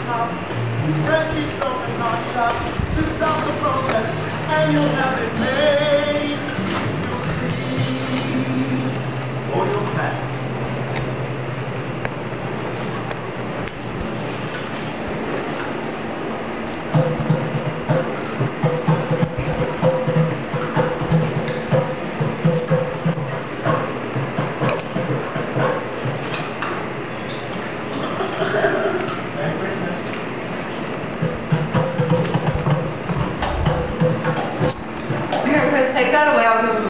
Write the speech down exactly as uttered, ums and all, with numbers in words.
top. Break keeps open, not shut. To stop the process, and you'll have it made.